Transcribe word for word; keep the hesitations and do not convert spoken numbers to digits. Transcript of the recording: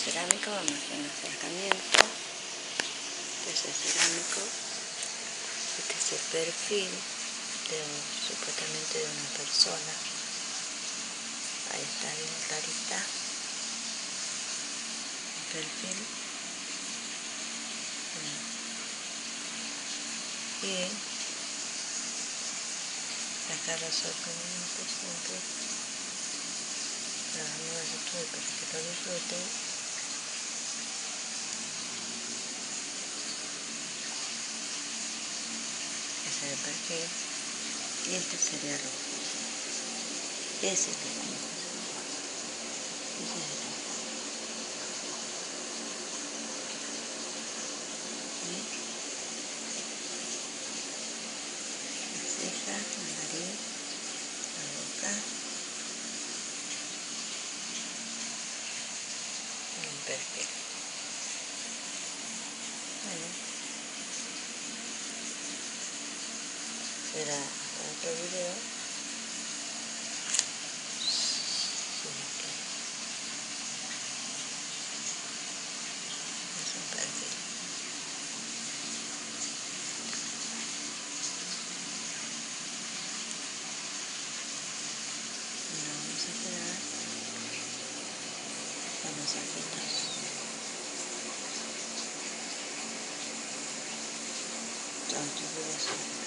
cerámico, vamos a hacer un acercamiento. Este es el cerámico, este es el perfil de un, supuestamente de una persona. Ahí está bien clarita el perfil. Y sacar los sorprendentes siempre, trabajando de YouTube para que lo disfruten. Ese es el perfil y este sería el ojo. Ese es el ojo. Ese es el ojo. ¿Sí? Las cejas, la nariz, la boca y el perfil. Bueno, será hasta otro video. Si Dios quiere. Es un perfil. Y lo vamos a quedar con los ojitos. Chao, chicos.